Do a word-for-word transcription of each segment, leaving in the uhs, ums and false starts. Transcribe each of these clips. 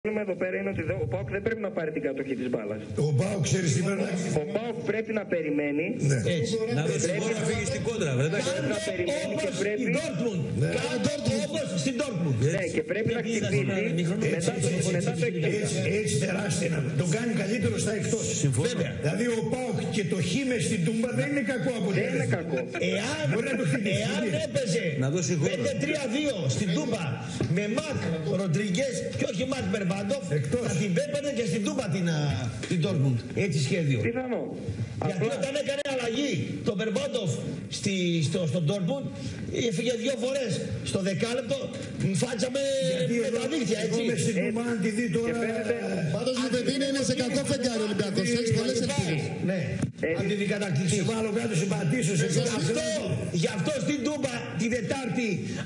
πρόβλημα εδώ πέρα είναι ότι ο ΠΑΟΚ δεν πρέπει να πάρει την κατοχή της μπάλας. Ο ΠΑΟΚ ξέρει τι πρέπει να κάνει. Ο ΠΑΟΚ πρέπει να περιμένει. Ναι. Έτσι. Να δώσει χώρο να φύγει στην κόντρα. Δεν πρέπει να περιμένει και πρέπει. Η Dortmund. Κάντε όπως στην Dortmund. Ναι, και πρέπει να χτυπήσει μετά το εξήντα. Έτσι τεράστια. Τον κάνει καλύτερο στα εκτός. Δηλαδή ο ΠΑΟΚ και το χ μες στην Τούμπα δεν είναι κακό αποτέλεσμα. Δεν είναι κακό. Εάν έπαιζε πέντε τρία δύο στην Τούμπα με Μακ Ροντριγκές και όχι Μακ Μπερμπάντοφ, θα την πέπαινε και στην Τούμπα την Dortmund. Έτσι σχέδιο. Πιθανό. Γιατί όταν έκανε αλλαγή τον Μπερμπάντοφ στον Dortmund, έφυγε δύο φορές στο δεκάλεπτο, φάτσα με τα δίχτυα, έτσι. Εγώ μες στην Τούμπα αν τη δει τώρα... Πάντως η Λιβεντίνη είναι σε κακό φεγγάρι ο Ολυμπιακός. Έχει πολλές ελπίδες. Ναι. Αν τη δει κατακτήσει. Σε βάλω κάτω, συμπατήσω σε αυτό. Γι' αυτό στην Τούμπα τη Δετάρτη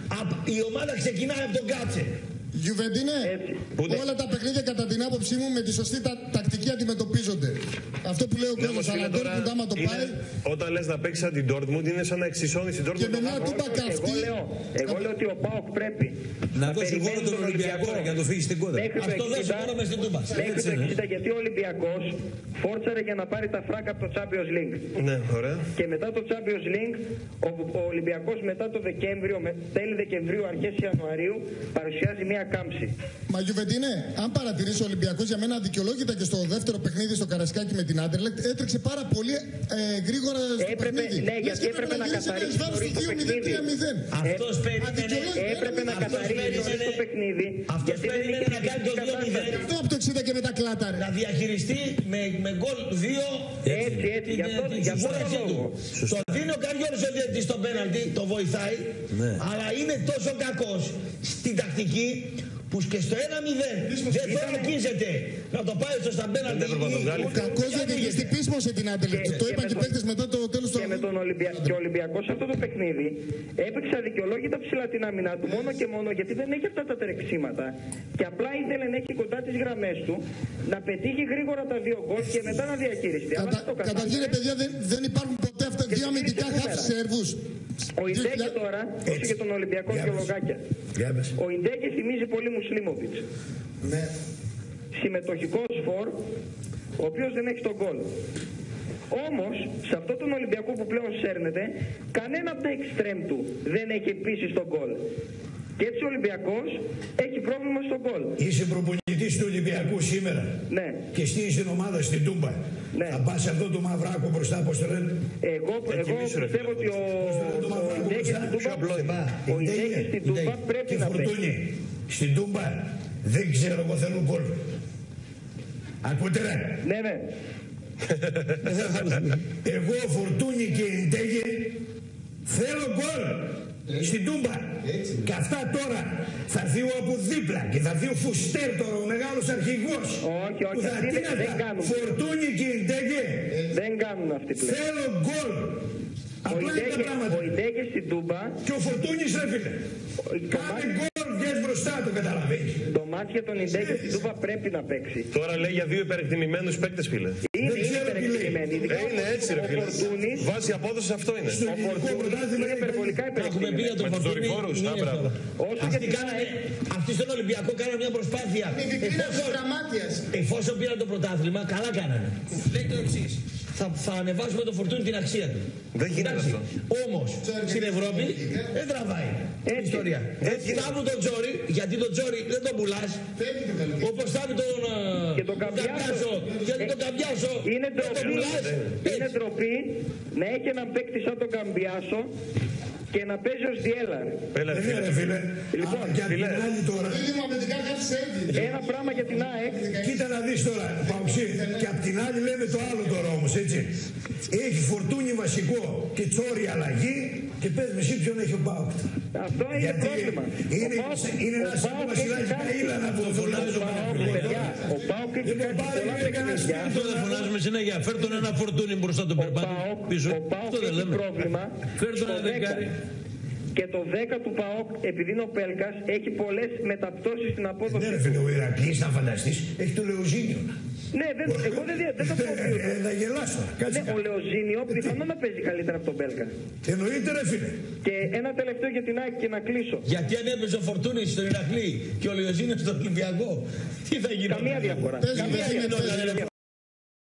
η ομάδα ξεκινάει από τον Κάτσε. Γιουβεντίνε, όλα τα παιχνίδια κατά την άποψή μου με τη σωστή τα, τακτική αντιμετωπίζονται. Αυτό που λέει ο κόσμος, αλλά τώρα άμα το πάει... Όταν λες να παίξεις σαν την Dortmund είναι σαν να εξισώνεις την Dortmund. Και με μια Τούμπα καυτή... Εγώ λέω, εγώ λέω ότι ο ΠΑΟΚ πρέπει να δώσει χώρο τον Ολυμπιακό για να το φύγει στην κόντρα. Αυτό δώσει χώρο μες στην Τούμπα. Μέχρι το εξήντα, γιατί ο Ολυμπιακός φόρτσαρε για να πάρει τα φράγκα από το Champions League. Ναι, ωραία. Και μετά το Champions League, ο, ο Ολυμπιακός μετά το Δεκέμβριο, με, τέλη Δεκεμβρίου, αρχές Ιανουαρίου, παρουσιάζει μια κάμψη. Μα Γιουβεντίνε, αν παρατηρήσει ο Ολυμπιακός για μένα δικαιολόγητα και στο δεύτερο παιχνίδι στο Καρασκάκι με την Άντερλεκτ έτρεξε πάρα πολύ ε, γρήγορα στο έπρεπε, παιχνίδι. Ναι, γιατί έπρεπε να καθαρίσει νωρίς το παιχνίδι. Αυτός περίμενε, έπρεπε να καθαρίσει νωρίς το παιχνίδι. Αυτός περίμενε να κάνει το δύο μηδέν. Αυτό από το εξήντα και μετά κλάταρε. Να διαχειριστεί με γκολ δύο. Έτσι, έτσι, γι' αυτό το λόγο. Το δίνει ο Καριόλης ο διαιτητής στο πέναλτι, το βοηθάει, αλλά είναι τόσο κακός στην τακτική που και στο ένα μηδέν δεν το αγγίζεται να το πάει στο στα πέναλτι. Ο κακός διαιτητής στην πείσμο σε την Άντερλεκτ. Το είπαν και οι παίκτες μετά το τέλος του αγώνα. Και ο Ολυμπιακός σε αυτό το παιχνίδι έπαιξε αδικαιολόγητα ψηλά την άμυνα του μόνο και μόνο γιατί δεν έχει αυτά τα τρεξίματα. Και απλά ήθελε να έχει κοντά τις γραμμές του, να πετύχει γρήγορα τα δύο γκολ και μετά να διαχειριστεί. Καταρχήν, παιδιά, δεν υπάρχουν ποτέ αυτά δύο αμυντικά χαφ Σέρβους. Ο Ιντέκε τώρα, όσο και τον Ολυμπιακό και Λογάκια. Ο Ιντέκε θυμίζει πολύ Μουσλίμοβιτς. Ναι. Συμμετοχικός φορ, ο οποίος δεν έχει τον γκολ. Όμως, σε αυτό τον Ολυμπιακό που πλέον σέρνεται, κανένα από τα εξτρέμ του δεν έχει επίσης τον γκολ. Και έτσι ο Ολυμπιακός έχει πρόβλημα στον γκολ. Είσαι προπονητής του Ολυμπιακού σήμερα. Ναι. Και στείλεις την ομάδα στην Τούμπα. Ναι. Θα πας αυτό το μαυράκο μπροστά, πώς το λένε. Εγώ, εγώ πιστεύω ότι ο Ιντέκε στην Τούμπα πρέπει να παίξει. Στην Τούμπα δεν ξέρω, εγώ θέλω γκολ. Ακούτε ρε. Ναι, ναι. Εγώ, Φορτούνι και Ιντέκε θέλω γκολ. Στην Τούμπα. Και αυτά τώρα θα έρθει ο από δίπλα και θα έρθει ο Φουστέρ τώρα, ο μεγάλος αρχηγός. Όχι, όχι, αυτοί δεν, δεν κάνουν. Φορτούνι και Ιντέκε. Δεν κάνουν αυτοί πλέον. Θέλω γκολ. Απλά είναι τα πράγματα. Ο Ιντέκε στην Τούμπα. Και ο Φορτούνις ρε φίλε. Κάνε γκολ, βγες μπροστά, το καταλαβαίνεις. Το μάτς για τον Ιντέκε στην Τούμπα πρέπει να παίξει. Τώρα λέει για δύο υπερεκτιμημένους παίκτες, φίλε. Είναι, είναι υπερεκτιμημένοι. Είναι έτσι ρε φίλε. Βάση απόδοση αυτό είναι. Ο Φορτούνις είναι υπερβολικά υπερεκτιμημένος. Με τους δορυφόρους, α, μπράβο. Αυτοί στον Ολυμπιακό κάνανε μια προσπάθεια. Εφόσον πήραν το πρωτάθλημα, καλά κάνανε. Λέει το εξής. Θα, θα ανεβάσουμε το Φορτούνι την αξία του. Δεν γίνεται αυτό. Όμως στην Ευρώπη δεν τραβάει η ιστορία. Φτάνουν τον Τζόρι, γιατί τον Τζόρι δεν τον πουλάς. Όπως φτάνει τον Καμπιάσο, γιατί τον Καμπιάσο είναι ντροπή, είναι ντροπή να έχει έναν παίκτη σαν τον Καμπιάσο και να παίζει ως διέλα. Έλα φίλε, φίλε. Λοιπόν, για την άλλη τώρα. Ένα πράγμα για την ΑΕΚ. Κοίτα να δεις τώρα, Παουξή. Και απ' την άλλη λέμε το άλλο τώρα όμως, έτσι. Έχει Φορτούνι βασικό και Τσόρι αλλαγή και πες με εσύ ποιον έχει ο ΠΑΟΚ. Αυτό είναι γιατί πρόβλημα. Είναι, είναι ένας βασιλάκης Καΐλα να τον φωνάζει ο Ο ΠΑΟΚ έχει κάνει πολλά παιχνίδια. Αυτό δεν φωνάζουμε συνέχεια. Φέρ' τον ένα Φορτούνι μπροστά τον περπάτη πίσω. Ο ΠΑΟΚ έχει πρόβλημα. Φέρ' τον ένα δεκάρι. Και το δέκα του ΠΑΟΚ, επειδή είναι ο Πέλκας, έχει πολλές μεταπτώσεις στην απόδοση. Ναι, ρε φίλε, ο Ηρακλής, να φανταστείς, έχει το Λεωζίνιο. Ναι, δεν, εγώ δεν, δεν το πω. Ε, να γελάσω. Ναι, ο Λεοζίνιο πιθανόν να παίζει καλύτερα από τον Μπέλκα. Εννοείται, ρε φίλε. Και ένα τελευταίο για την ΑΕΚ και να κλείσω. Γιατί αν έπαιζε ο Φορτούνης στον Ηρακλή και ο Λεοζίνιος στον Ολυμπιακό, τι θα γινόταν? Καμία διαφορά. Παίζει, Καμία παίζει, γινόταν.